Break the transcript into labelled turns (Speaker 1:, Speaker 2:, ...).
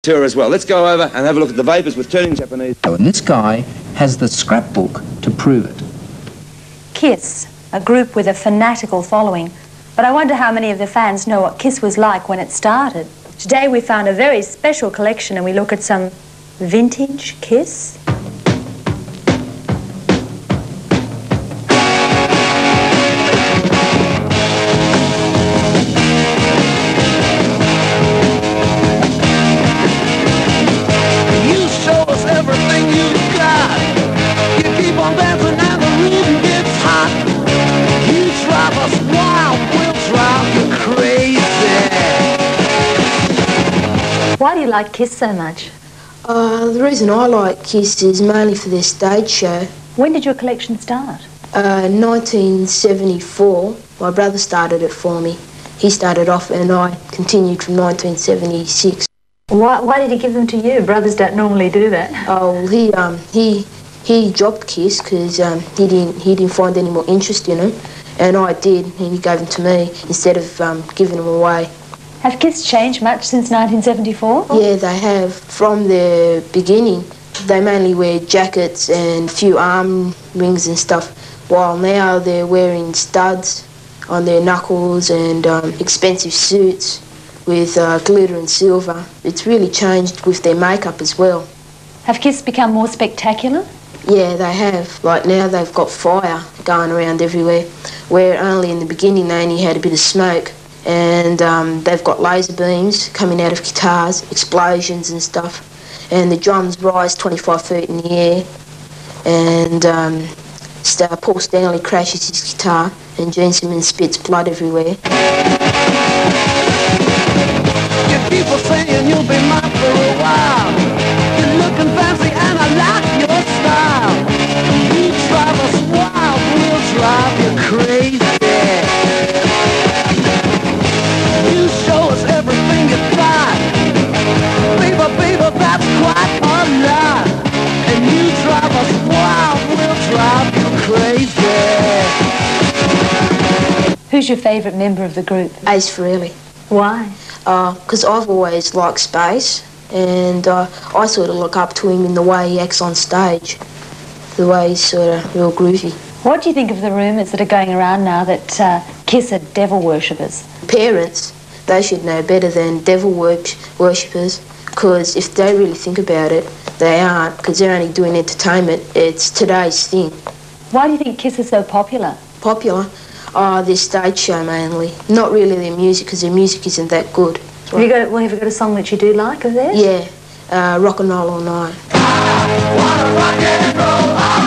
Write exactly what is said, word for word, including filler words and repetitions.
Speaker 1: tour as well. Let's go over and have a look at the Vapors with Turning Japanese.
Speaker 2: And this guy has the scrapbook to prove it.
Speaker 3: Kiss, a group with a fanatical following. But I wonder how many of the fans know what Kiss was like when it started. Today we found a very special collection and we look at some vintage Kiss. Why do you like Kiss so much?
Speaker 4: Uh, the reason I like Kiss is mainly for their stage show.
Speaker 3: When did your collection start?
Speaker 4: Uh, nineteen seventy-four. My brother started it for me. He started off and I continued from nineteen seventy-six.
Speaker 3: Why, why did he give them to you? Brothers don't normally do that.
Speaker 4: Oh, well, he, um, he, he dropped Kiss because um, he, didn't, he didn't find any more interest in them. And I did, and he gave them to me instead of um, giving them away.
Speaker 3: Have Kiss changed much since nineteen seventy-four?
Speaker 4: Yeah, they have. From the beginning, they mainly wear jackets and a few arm rings and stuff, while now they're wearing studs on their knuckles and um, expensive suits with uh, glitter and silver. It's really changed with their makeup as well.
Speaker 3: Have Kiss become more spectacular?
Speaker 4: Yeah, they have. Like now they've got fire going around everywhere, where only in the beginning they only had a bit of smoke. And um, they've got laser beams coming out of guitars, explosions and stuff, and the drums rise twenty-five feet in the air, and um, St Paul Stanley crashes his guitar and Gene Simmons spits blood everywhere.
Speaker 5: Get people saying you'll be mine for a while. You're looking fancy and I like your style. You drive us wild, we'll drive you crazy. You show us everything you got. Baby, baby, that's quite a lot. And you drive us wild, we'll drive you crazy.
Speaker 3: Who's your favourite member of the group?
Speaker 4: Ace Frehley.
Speaker 3: Why?
Speaker 4: Because uh, I've always liked space, and uh, I sort of look up to him in the way he acts on stage, the way he's sort of real groovy.
Speaker 3: What do you think of the rumours that are going around now that uh, Kiss are devil worshippers?
Speaker 4: Parents, they should know better than devil worshippers, because if they really think about it, they aren't, because they're only doing entertainment. It's today's thing.
Speaker 3: Why do you think Kiss is so popular?
Speaker 4: Popular? Oh, their stage show mainly. Not really their music, because their music isn't that good.
Speaker 3: Have you got, well, have you got a song that you do like of theirs?
Speaker 4: Yeah, uh, Rock and Roll All Night.
Speaker 5: I wanna rock and roll all